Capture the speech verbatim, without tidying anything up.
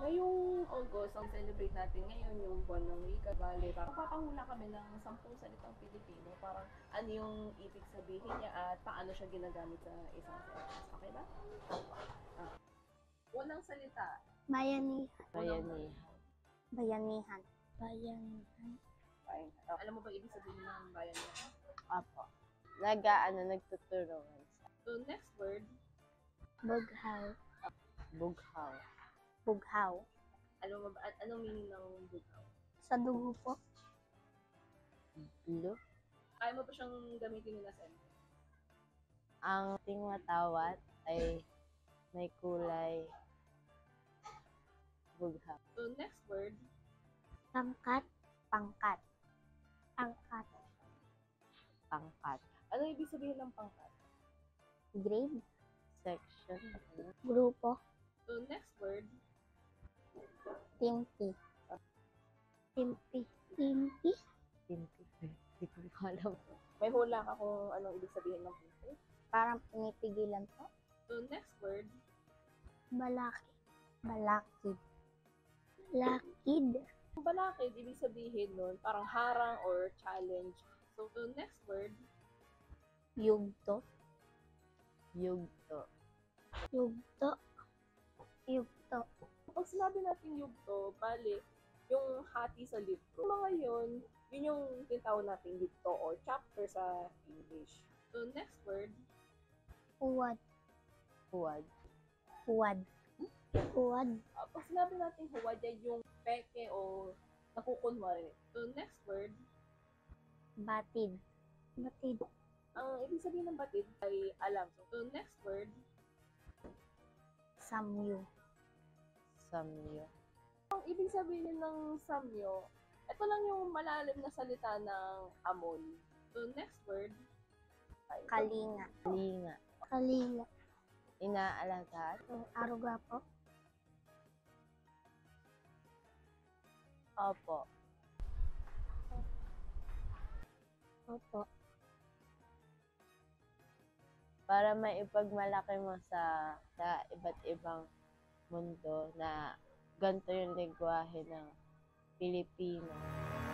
Ngayong August, ang celebrate natin ngayon yung buwan ng wika. Bale, papapahula kami ng sampung salitang Pilipino. Parang ano yung ibig sabihin niya at paano siya ginagamit sa isang sentence. Okay ba? Ah. Unang salita. Bayanihan. Bayanihan. Bayanihan. Bayanihan. Fine. Ah, alam mo ba ibig sabihin ng bayanihan? Apo. Naga, ano, nagtutulungan sa So, next word. Bughaw. bughaw. Bughaw. Alam mo ba, an- anong meaning ng bugaw? Sa dugo po. Blue. Kaya mo ba siyang gamitin nila sentence? Ang ting matawat ay may kulay bughaw. So, next word. Pangkat. Pangkat. Pangkat. Pangkat. Ano ibig sabihin ng pangkat? Grade. Section. Grupo. So, next word. Timpi. Timpi. Timpi. Timpi. Hindi ko alam. May hula ka kung anong ibig sabihin ng pangkat. Parang pinipigilan po. So, next word. Balaki. Balakid. Lakid. Ang balakid, ibig sabihin nun, parang harang or challenge. So, so next word. Yugto. Yugto. Yugto. Yugto. Pag sinabi natin yugto, bali, yung hati sa libro. Mga yun, yun yung tinatawag natin libro or chapter sa English. So, next word. Huwad. Huwad. Huwad. Huwad. Uh, pag sinabi natin huwad, yan yung peke o nakukunwari. So, next word. Batid. Batid. Ang ibig sabihin ng batid ay alam. So, next word. Samyo. Samyo. Ang ibig sabihin ng samyo, ito lang yung malalim na salita ng amon. So, next word. Ay, Kalinga. Linga. Kalinga. Inaalagaan. Aruga po. Opo. Opo. Para maipagmalaki mo sa sa iba't ibang mundo na ganito yung lengguwahe ng Pilipino.